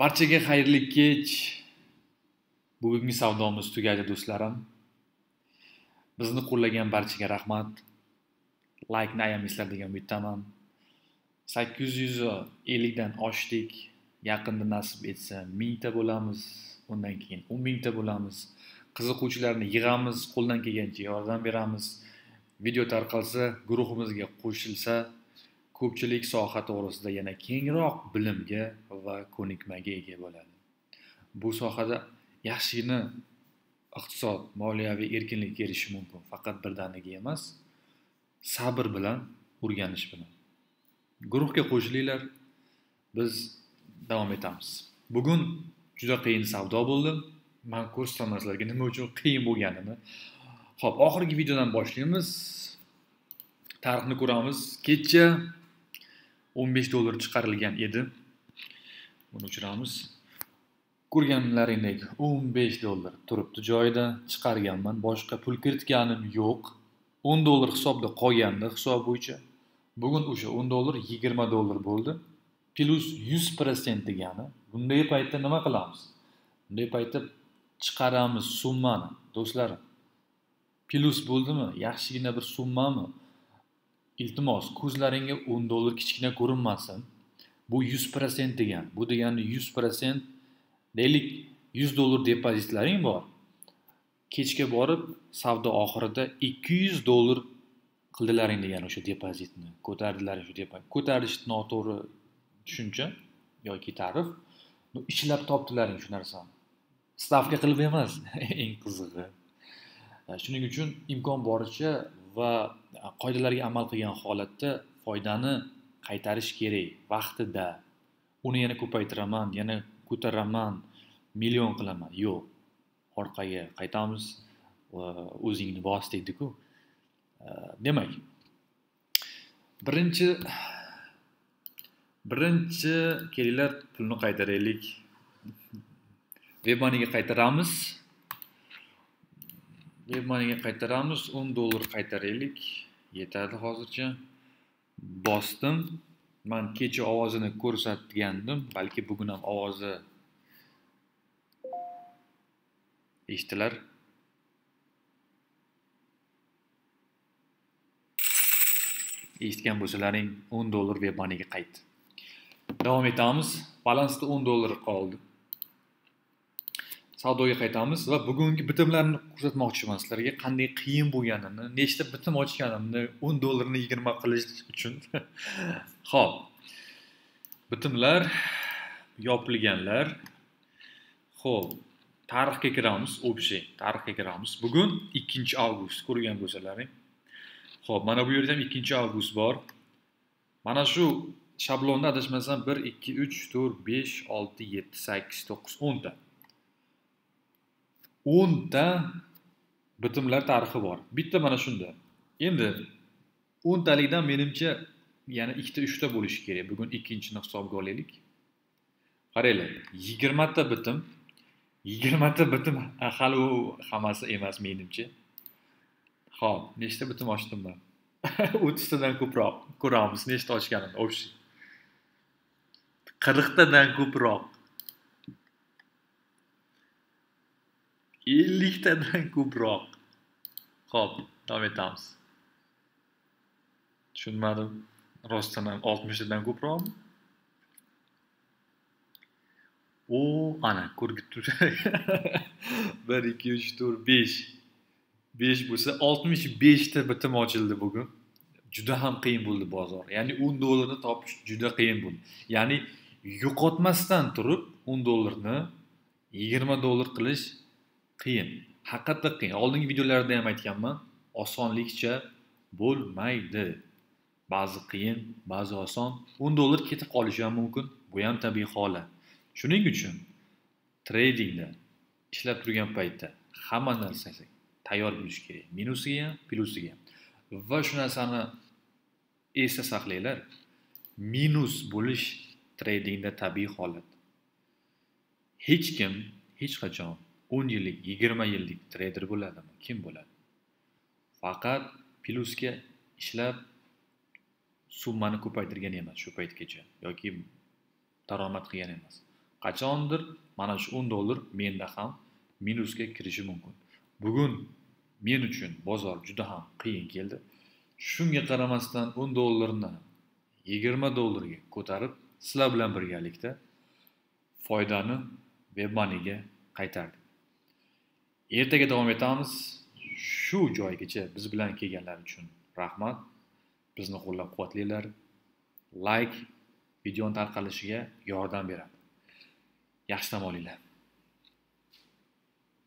Barchaga xayrli kech. Bugungi savdomiz tugadi do'stlarim. Bizni qo'llagan barchaga rahmat. Like ni ayamizlar degan umiddaman. 850 dan oshdik. Yaqinda nasib etsa 1000 ta bo'lamiz. Undan keyin 10 000 ta bo'lamiz. Qiziquvchilarni yig'amiz, qo'ldan kelgancha yordam beramiz. Video tarqalsa, guruhimizga qo'shilsa, ko'pchilik soha to'g'risida yana kengroq bilimga va ko'nikmaga ega bo'ladi. Bu sohada yaxshigina iqtisod, moliyaviy erkinlik erishi mumkin. Faqat birdaniga emas, sabr bilan, o'rganish bilan. Guruhga qo'shilinglar, biz davom etamiz. Bugun juda qiyin savdo bo'ldi. Men ko'rsataman sizlarga nima uchun qiyin bo'lganini. Xo'p, oxirgi videodan boshlaymiz. Tarixni ko'ramiz. Kecha $15 chiqarilgan edi. Buni o'chiramiz. Ko'rganlaringdek $15 turibdi joyida, chiqarganman. Boshqa pul kiritganim yo'q. $10 hisobda qolgandi hisob bo'yicha. Bugun o'sha $10 $20 bo'ldi. Plus 100% degani. Bunday paytda nima qilamiz? Bunday paytda chiqaramiz summani, do'stlarim. Plus bo'ldimi? Yaxshigina bir summami? Iltimos, ko'zlaringga $10 kichkina ko'rinmasin. Bu 100% degan. Bu degani 100%, deylik $100 depozitlaring bor. Kechga borib, savdo oxirida $200 qildilaring degan o'sha depozitni. Ko'tardilaring shu depozit. Ko'tarish noto'g'ri tushuncha yoki ta'rif. Ishlab topdilaring shu narsani. Stavka qilib emas, eng qizig'i. Shuning uchun imkon boricha va qoidalarga amal qilgan holatda foydani qaytarish kerak vaqtida. Uni yana ko'paytiraman, yana ko'taraman, million qilaman. Yo'q. Orqaga qaytamiz. O'zingni bos deydi-ku. Demak, birinchi kelinglar pulni qaytaraylik. WebMoneyga qaytaramiz. WebMoneyga qaytaramiz. $10 qaytaraylik. Yetadi hozircha. Bosdim. Men kecha ovozini ko'rsatgandim. Balki bugun ham ovozi eshitilar. Eshitgan bo'lsalaring $10 WebMoneyga qaytdi. Davom etamiz. Balansda $10 qoldi. Savdoga qaytamiz va bugungi bitimlarni ko'rsatmoqchiman sizlarga, qanday qiyin bo'lganini, nechta bitim ochganimni, $10 ni 20 qilish uchun. Xo'p. Bitimlar yopilganlar. Xo'p, tarixga kiramiz, общий tarixga kiramiz. Bugun 2-avgust ko'rgan bo'lsalaring. Xo'p, mana bu yerda ham 2-avgust bor. Mana shu shablonda adashmasam 1 2 3 4 5 6 7 8 9 10 ta. 10 ta bitimlar tarixi bor. Bitta mana shunda. Endi 10 talikdan menimcha yana 2-3 ta bo'lishi kerak. Bugun 2-ni hisobga olaylik. Qaranglar, 20 ta bitim. 20 ta bitim hali u hammasi emas menimcha. Xo'p, nechta bitim ochdim men? 30 tadan ko'proq ko'ramiz nechta ochganini. Общий 40 tadan ko'proq. 50 tadan ko'proq. Xo'p, davom etamiz. Tushunmadim. Rostdan ham 60 tadan ko'proqmi? Ana ko'rgib turibsiz. 1 2 3 4 5. 5 bo'lsa 65 ta bitim ochildi bugun. Juda ham qiyin bo'ldi bozor. Ya'ni $10 ni topish juda qiyin bo'ldi. Ya'ni yo'qotmasdan turib $10 ni $20 qilish qiyin. Haqiqatda qiyin. Oldingi videolarda ham aytganman, osonlikcha bo'lmaydi. Ba'zi qiyin, ba'zi oson. $10 ketib qolishi ham mumkin. Bu ham tabiiy holat. Shuning uchun tradingda ishlab turgan paytda hamma narsasi tayyor bo'lish kerak. Minusiga ham, plusiga ham. Va shu narsani esda saqlanglar. Minus bo'lish tradingda tabiiy holat. Hech kim hech qachon 10 yillik, 20 yillik trader bo'ladimi? Kim bo'ladi? Faqat plusga ishlab summani ko'paytirgan emas shu paytgacha yoki daromad qilgan emas. qachondir mana shu $10 menda ham minusga kirishi mumkin. Bugun men uchun bozor juda ham qiyin keldi. Shunga qaramasdan $10 ni $20 ga ko'tarib, sizlar bilan birgalikda foydani WebMoneyga qaytardik. Ertaga davom etamiz. Shu joygacha biz bilan kelganlar uchun rahmat. Bizni qo'llab-quvvatlanglar. Like videoning tarqalishiga yordam beradi. Yaxshi dam olinglar.